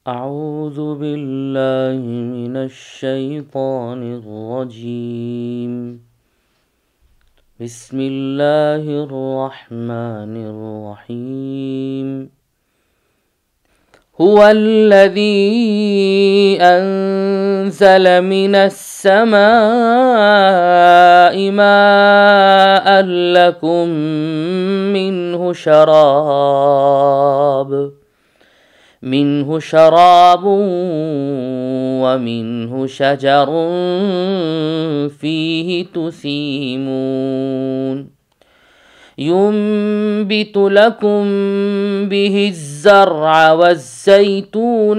أعوذ بالله من الشيطان الرجيم بسم الله الرحمن الرحيم هو الذي أنزل من السماء ماء لكم منه شراب ومنه شجر فيه تسيمون ينبت لكم به الزرع والزيتون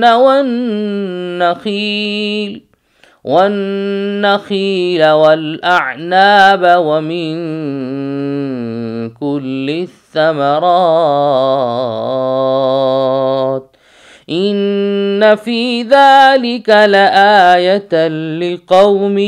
والنخيل والأعناب ومن كل الثمرات إن في ذلك لآية لقوم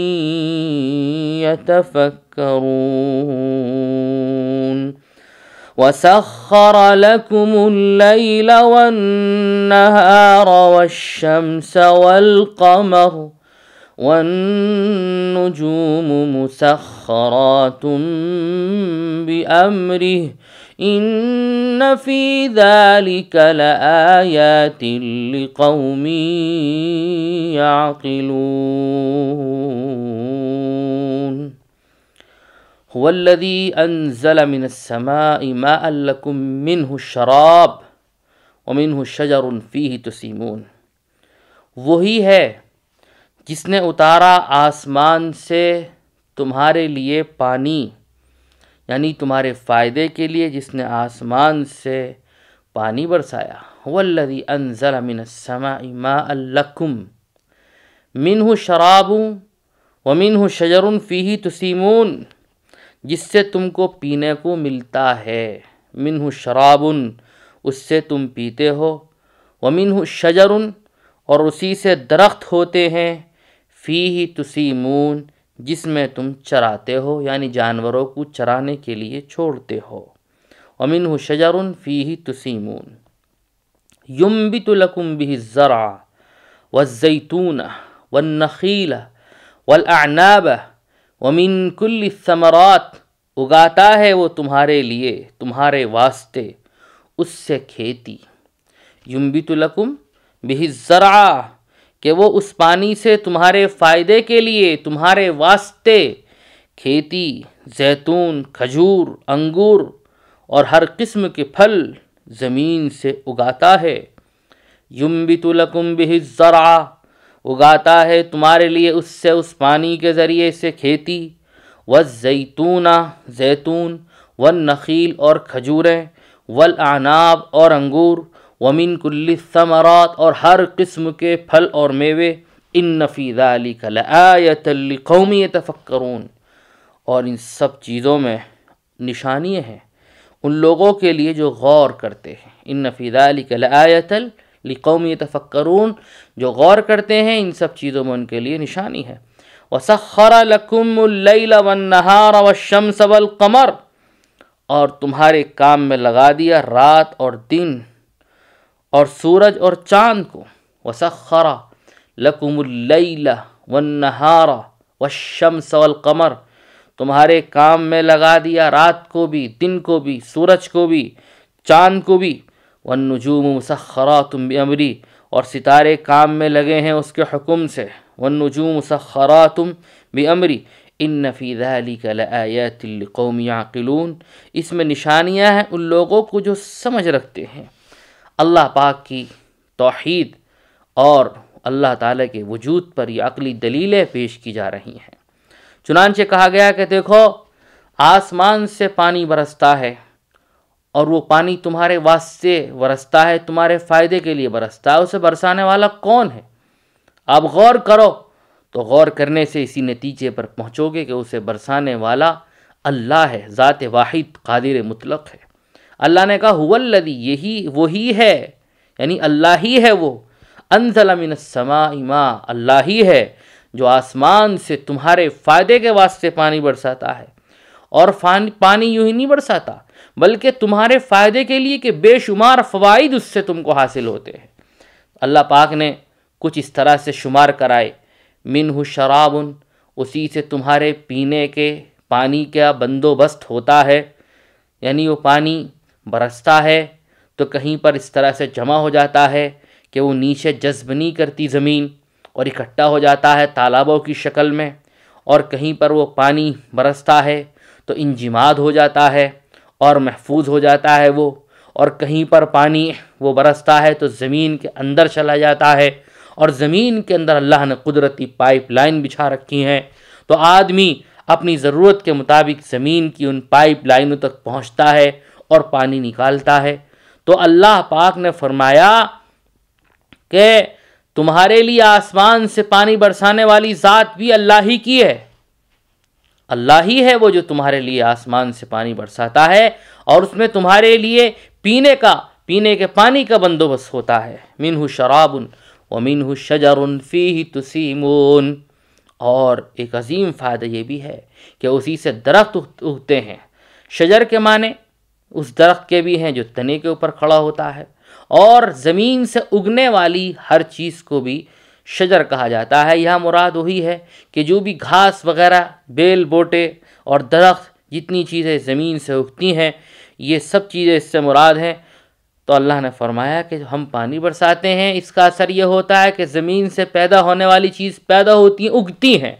يتفكرون وسخر لكم الليل والنهار والشمس والقمر والنجوم مسخرات بأمره إن في ذلك لآيات لقوم يعقلون هو الذي أنزل من السماء ماء لكم منه الشراب ومنه شجر فيه تسيمون وہی ہے جس نے اتارا آسمان سے تمہارے لیے پانی، یعنی تمہارے فائدے کے لیے جس نے آسمان سے پانی برسایا۔ هو الذي انزل من السماء ماء لكم منه شراب ومنه شجر فيه تسيمون، جس سے تم کو پینے کو ملتا ہے، منه شراب اس سے تم پیتے ہو، ومنه شجر اور اسی سے درخت ہوتے ہیں، فيه تسيمون جس میں تم چراتے ہو، یعنی جانوروں کو چرانے کے لیے چھوڑتے ہو۔ وَمِنْهُ شَجَرٌ فِيهِ تُسِيمُونَ يُنْبِتُ لَكُمْ بِهِ الزَّرْعَ وَالزَّيْتُونَ وَالنَّخِيلَ وَالْأَعْنَابَ وَمِنْ كُلِّ الثَّمَرَاتِ اگاتا ہے وہ تمہارے لیے، تمہارے واسطے اس سے کھیتی۔ يُنْبِتُ لَكُمْ بِهِ الزَّرْعَ کہ وہ اس پانی سے تمہارے فائدے کے لیے، تمہارے واسطے کھیتی، زیتون، کھجور، انگور اور ہر قسم کے پھل زمین سے اگاتا ہے۔ يُنْبِتُ لَكُمْ بِهِ الزَّرْعَ اگاتا ہے تمہارے لیے اس سے، اس پانی کے ذریعے سے کھیتی، والزیتون زیتون، والنخیل اور کھجوریں، والاعناب اور انگور، ومن کل الثمرات اور ہر قسم کے پھل اور میوے، ان فی ذلک لآیۃ لقوم یتفکرون اور ان سب چیزوں میں نشانیاں ہیں ان لوگوں کے لیے جو غور کرتے ہیں۔ ان فی ذلک لآیۃ لقوم یتفکرون جو غور کرتے ہیں، ان سب چیزوں میں ان کے لیے نشانی ہے۔ وسخر لکم اللیل والنہار والشمس والقمر اور تمہارے کام میں لگا دیا رات اور دن اور سورج اور چاند کو۔ وسخر لکم اللیل والنہار والشمس والقمر تمہارے کام میں لگا دیا رات کو بھی، دن کو بھی، سورج کو بھی، چاند کو بھی۔ والنجوم مسخرات بامری اور ستارے کام میں لگے ہیں اس کے حکم سے۔ والنجوم مسخرات بامری ان فی ذلک لآیات لقوم یعقلون اس میں نشانیاں ہیں ان لوگوں کو جو سمجھ رکھتے ہیں۔ اللہ پاک کی توحید اور اللہ تعالیٰ کے وجود پر یہ عقلی دلیلیں پیش کی جا رہی ہیں۔ چنانچہ کہا گیا کہ دیکھو آسمان سے پانی برستا ہے اور وہ پانی تمہارے واسطے برستا ہے، تمہارے فائدے کے لیے برستا ہے۔ اسے برسانے والا کون ہے؟ آپ غور کرو تو غور کرنے سے اسی نتیجے پر پہنچو گے کہ اسے برسانے والا اللہ ہے، ذات واحد قادر مطلق ہے۔ اللہ نے کہا هو الذی، یہی وہی ہے، یعنی اللہ ہی ہے وہ، انزل من السماء ماء، اللہ ہی ہے جو آسمان سے تمہارے فائدے کے واسطے پانی برساتا ہے۔ اور پانی یوں ہی نہیں برساتا بلکہ تمہارے فائدے کے لیے کہ بے شمار فوائد اس سے تم کو حاصل ہوتے ہیں۔ اللہ پاک نے کچھ اس طرح سے شمار کرائے، منہ شراب، اسی سے تمہارے پینے کے پانی کا بندوبست ہوتا ہے، یعنی وہ پانی برستا ہے تو کہیں پر اس طرح سے جمع ہو جاتا ہے کہ وہ نیچے جذب نہیں کرتی زمین اور اکٹھا ہو جاتا ہے تالابوں کی شکل میں، اور کہیں پر وہ پانی برستا ہے تو انجماد ہو جاتا ہے اور محفوظ ہو جاتا ہے وہ، اور کہیں پر پانی وہ برستا ہے تو زمین کے اندر چلا جاتا ہے، اور زمین کے اندر اللہ نے قدرتی پائپ لائن بچھا رکھی ہیں، تو آدمی اپنی ضرورت کے مطابق زمین کی ان پائپ لائنوں تک پہنچتا ہے اور پانی نکالتا ہے۔ تو اللہ پاک نے فرمایا کہ تمہارے لیے آسمان سے پانی برسانے والی ذات بھی اللہ ہی کی ہے، اللہ ہی ہے وہ جو تمہارے لیے آسمان سے پانی برساتا ہے، اور اس میں تمہارے لیے پینے کے پانی کا بندوبست ہوتا ہے۔ منہ شراب ومنہ شجر فیہ تسیمون، اور ایک عظیم فائدہ یہ بھی ہے کہ اسی سے درخت اگتے ہیں۔ شجر کے معنی اس درخت کے بھی ہیں جو تنے کے اوپر کھڑا ہوتا ہے، اور زمین سے اگنے والی ہر چیز کو بھی شجر کہا جاتا ہے۔ یہاں مراد وہی ہے کہ جو بھی گھاس وغیرہ، بیل بوٹے اور درخت، جتنی چیزیں زمین سے اگتی ہیں، یہ سب چیزیں اس سے مراد ہیں۔ تو اللہ نے فرمایا کہ ہم پانی برساتے ہیں، اس کا اثر یہ ہوتا ہے کہ زمین سے پیدا ہونے والی چیز پیدا ہوتی ہیں، اگتی ہیں،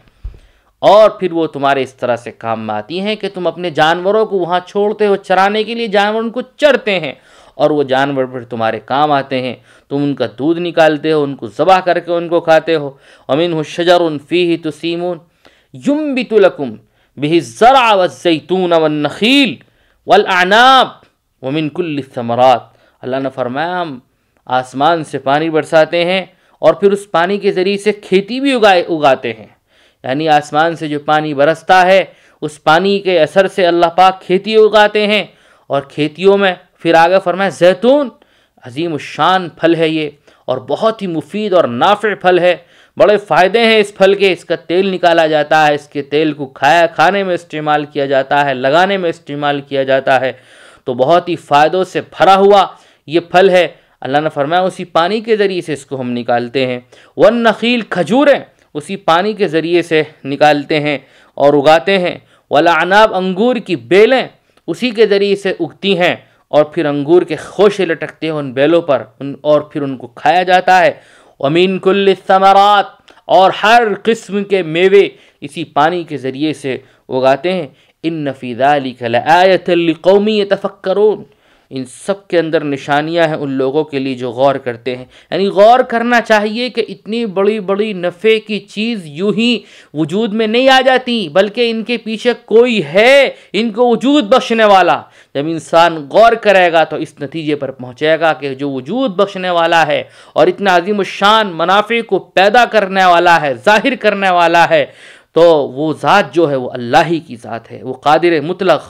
اور پھر وہ تمہارے اس طرح سے کام میں آتی ہیں کہ تم اپنے جانوروں کو وہاں چھوڑتے ہو چرانے کے لیے، جانور ان کو چرتے ہیں، اور وہ جانور پھر تمہارے کام آتے ہیں، تم ان کا دودھ نکالتے ہو، ان کو ذبح کر کے ان کو کھاتے ہو۔ وَمِنْهُ شَجَرٌ فِيهِ تُسِيمُونَ يُنْبِتُ لَكُمْ بِهِ الزَّرْعَ وَالزَّيْتُونَ وَالنَّخِيلَ وَالْأَعْنَابَ وَمِنْ كُلِّ الثَّمَرَاتِ، اللہ نے فرمایا ہم آسمان سے پانی برساتے ہیں اور پھر اس پانی کے ذریعے سے کھیتی بھی اگاتے ہیں، یعنی آسمان سے جو پانی برستا ہے اس پانی کے اثر سے اللہ پاک کھیتی اگاتے ہیں، اور کھیتیوں میں پھر آگے فرمایا زیتون، عظیم الشان پھل ہے یہ، اور بہت ہی مفید اور نافع پھل ہے، بڑے فائدے ہیں اس پھل کے، اس کا تیل نکالا جاتا ہے، اس کے تیل کو کھانے میں استعمال کیا جاتا ہے، لگانے میں استعمال کیا جاتا ہے، تو بہت ہی فائدوں سے بھرا ہوا یہ پھل ہے۔ اللہ نے فرمایا اسی پانی کے ذریعے سے اس کو ہم نکالتے ہیں۔ والنخیل، کھجوریں اسی پانی کے ذریعے سے نکالتے ہیں اور اگاتے ہیں۔ والاعناب، انگور کی بیلیں اسی کے ذریعے سے اگتی ہیں، اور پھر انگور کے خوشے لٹکتے ہیں ان بیلوں پر، اور پھر ان کو کھایا جاتا ہے۔ وَمِن كُلِّ الثَّمَرَاتِ، اور ہر قسم کے میوے اسی پانی کے ذریعے سے اگاتے ہیں۔ إِنَّ فِي ذَلِكَ لَآيَةً لِقَوْمٍ يَتَفَكَّرُونَ، ان سب کے اندر نشانیاں ہیں ان لوگوں کے لیے جو غور کرتے ہیں، یعنی غور کرنا چاہیے کہ اتنی بڑی بڑی نفع کی چیز یوں ہی وجود میں نہیں آ جاتی، بلکہ ان کے پیچھے کوئی ہے ان کو وجود بخشنے والا۔ جب انسان غور کرے گا تو اس نتیجے پر پہنچے گا کہ جو وجود بخشنے والا ہے اور اتنا عظیم الشان منافع کو پیدا کرنے والا ہے، ظاہر کرنے والا ہے، تو وہ ذات جو ہے وہ اللہ ہی کی ذات ہے، وہ قادر مطلق،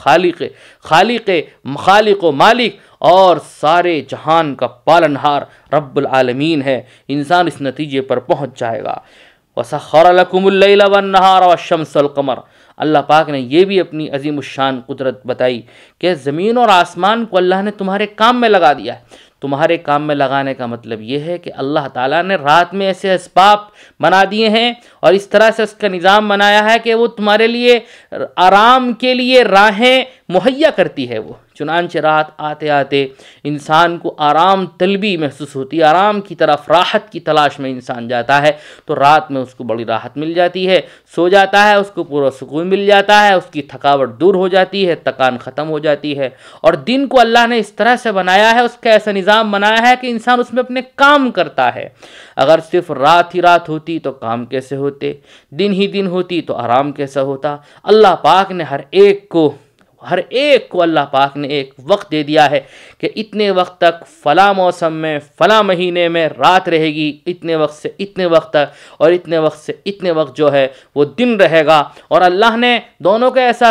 خالق و مالک اور سارے جہان کا پالنہار رب العالمین ہے۔ انسان اس نتیجے پر پہنچ جائے گا۔ وَسَخَّرَ لَكُمُ اللَّيْلَ وَالنَّهَارَ وَالشَّمْسَ وَالْقَمَرَ، اللہ پاک نے یہ بھی اپنی عظیم الشان قدرت بتائی کہ زمین اور آسمان کو اللہ نے تمہارے کام میں لگا دیا ہے۔ تمہارے کام میں لگانے کا مطلب یہ ہے کہ اللہ تعالیٰ نے رات میں ایسے اسباب بنا دیے ہیں اور اس طرح سے اس کا نظام بنایا ہے کہ وہ تمہارے لیے آرام کے لیے راہیں مہیا کرتی ہے وہ، چنانچہ رات آتے آتے انسان کو آرام طلبی محسوس ہوتی ہے، آرام کی طرف، راحت کی تلاش میں انسان جاتا ہے، تو رات میں اس کو بڑی راحت مل جاتی ہے، سو جاتا ہے، اس کو پورا سکون مل جاتا ہے، اس کی تھکاوٹ دور ہو جاتی ہے، تکان ختم ہو جاتی ہے۔ اور دن کو اللہ نے اس طرح سے بنایا ہے، اس کا ایسا نظام بنایا ہے کہ انسان اس میں اپنے کام کرتا ہے۔ اگر صرف رات ہی رات ہوتی تو کام کیسے ہوتے، دن ہی دن ہوتی تو آرام کیسا ہوتا۔ اللہ پاک نے ہر ایک کو اللہ پاک نے ایک وقت دے دیا ہے کہ اتنے وقت تک فلاں موسم میں فلاں مہینے میں رات رہے گی، اتنے وقت سے اتنے وقت تک، اور اتنے وقت سے اتنے وقت جو ہے وہ دن رہے گا۔ اور اللہ نے دونوں کا ایسا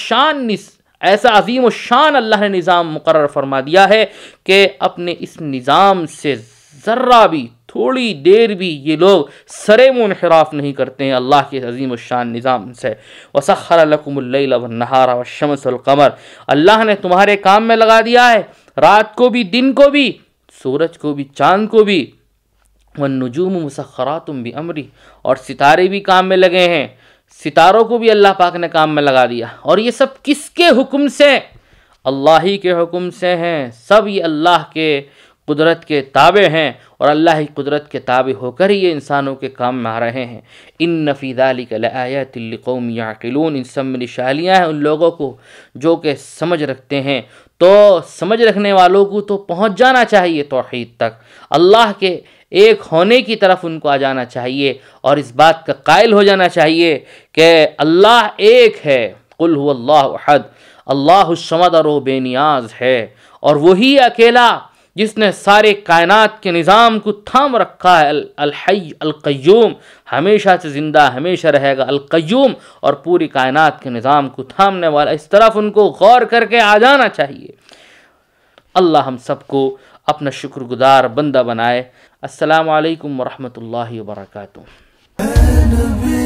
عظیم الشان اللہ نے نظام مقرر فرما دیا ہے کہ اپنے اس نظام سے ذرہ بھی، تھوڑی دیر بھی یہ لوگ سرے منحراف نہیں کرتے ہیں اللہ کے عظیم الشان نظام سے۔ وَسَخَّرَ لَكُمُ اللَّيْلَ وَالنَّهَارَ وَالشَّمْسَ وَالْقَمَرَ، اللہ نے تمہارے کام میں لگا دیا ہے رات کو بھی، دن کو بھی، سورج کو بھی، چاند کو بھی، والنجوم مسخرات بامرہ، اور ستارے بھی کام میں لگے ہیں، ستاروں کو بھی اللہ پاک نے کام میں لگا دیا، اور یہ سب کس کے حکم سے؟ اللہ ہی کے حکم سے ہیں، سب یہ اللہ کے قدرت کے تابع ہیں، اور اللہ ہی قدرت کے تابع ہو کر ہی یہ انسانوں کے کام میں آ رہے ہیں۔ ان فی ذلک لآیات لقوم یعقلون، ان سب میں نشانیاں ہیں ان لوگوں کو جو کہ سمجھ رکھتے ہیں۔ تو سمجھ رکھنے والوں کو تو پہنچ جانا چاہیے توحید تک، اللہ کے ایک ہونے کی طرف ان کو آ جانا چاہیے، اور اس بات کا قائل ہو جانا چاہیے کہ اللہ ایک ہے، قل هو اللہ احد، اللہ الصمد، اور وہ بے نیاز ہے، اور وہی اکیلا جس نے سارے کائنات کے نظام کو تھام رکھا ہے، الحی القیوم، ہمیشہ سے زندہ ہمیشہ رہے گا، القیوم، اور پوری کائنات کے نظام کو تھامنے والا، اس طرف ان کو غور کر کے آ جانا چاہیے۔ اللہ ہم سب کو اپنا شکر گزار بندہ بنائے۔ السلام علیکم ورحمۃ اللہ وبرکاتہ۔